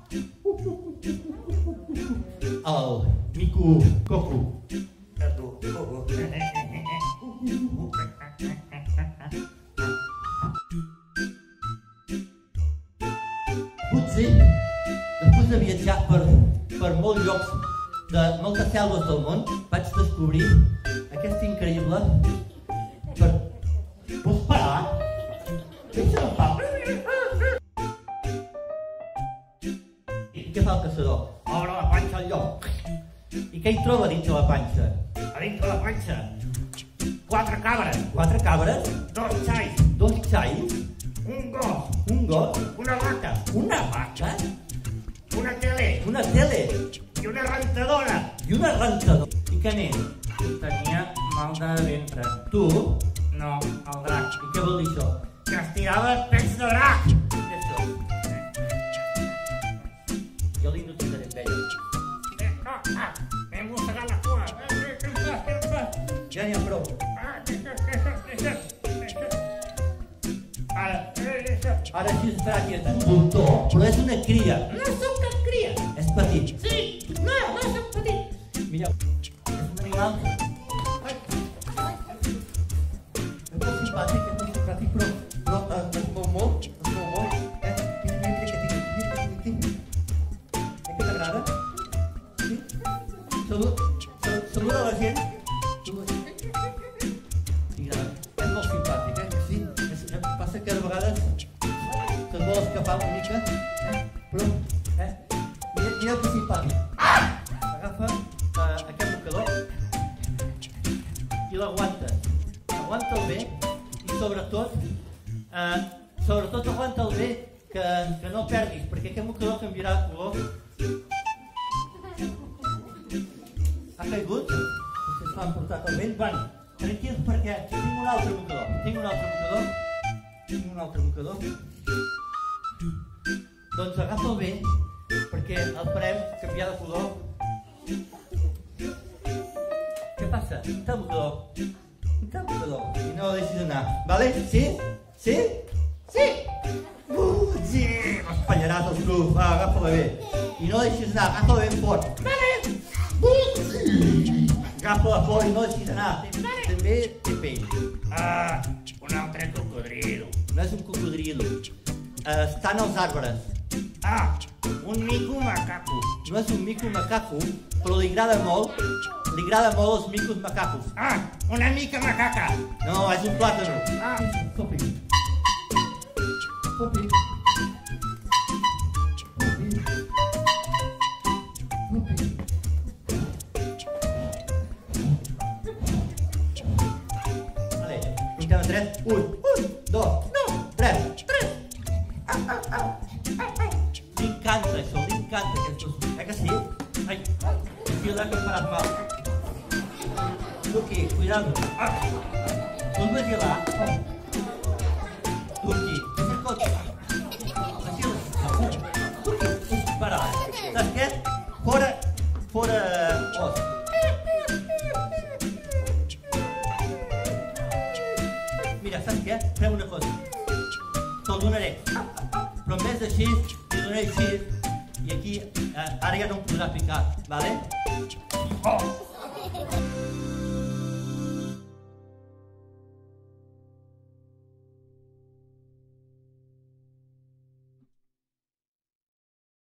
El mico coco. Potser, després de viatjar per molts llocs de moltes selves del món, vaig descobrir aquest increïble... Pots parar? Deixa'm en pau. I què fa el caçador? Obre la panxa al lloc. I què hi troba dins de la panxa? A dins de la panxa? 4 cabres. 4 cabres? 2 xais. 2 xais? Un gos. Un gos? Una vaca. Una vaca? Una tele. Una tele. I una rentadora. I una rentadora. I què més? Tenia mal de ventre. Tu? No, el drac. I què vol dir això? Que estirava pets de drac. Què és això? Jo l'hipnotitzaré amb ell. M'he mossegat la cua. Ja n'hi ha prou. Ara sí estarà aquí, és un voltor, però és una cria. No soc cap cria. És petit. Sí, no soc petit. Mireu, és un animal. És molt simpàtic, però es mou molt, Mira que tinc. Que t'agrada? Sí? Saluda la gent. És molt simpàtic, sí. Passa que a vegades se'n vol escapar una mica, però, mireu que simpàtic. Agafa aquest mocador i l'aguanta. Aguanta'l bé i sobretot aguanta'l bé que no perdis, perquè aquest mocador canviarà de color. Ha caigut? Vostès l'han portat al vent? Bueno, tranquils perquè tinc un altre mocador. Doncs agafa'l bé perquè el farem canviar de color. Què passa? Un tal mocador. I no el deixis anar, vale? Sí? Sí? Sí! Sí! M'espatllaràs els clubs. Va, agafa-la bé. I no deixis anar, agafa-la ben fort. Vale! Agafa-la fort i no deixis anar. També té pell. Un altre cocodrilo. No és un cocodrilo. Està en els arbres. Un mico macaco. No és un mico macaco, però li agrada molt els micos macacos. Una mica macaca. No, és un plàtano. Popi. Vale, comptem a 3. 1, 2, 3. M'encanta això, m'encanta aquests. Que sí? Ai, cuidado que em faràs mal. Tu aquí, cuidado. Tu em vigilar. Tu aquí, és el cotxe. Tu aquí, para. Saps què? Fora os. Mira, saps què? Fem una cosa. Te'l donaré. Però en vez d'així, li donaré així. I aquí, ara ja no em podrà picar, vale?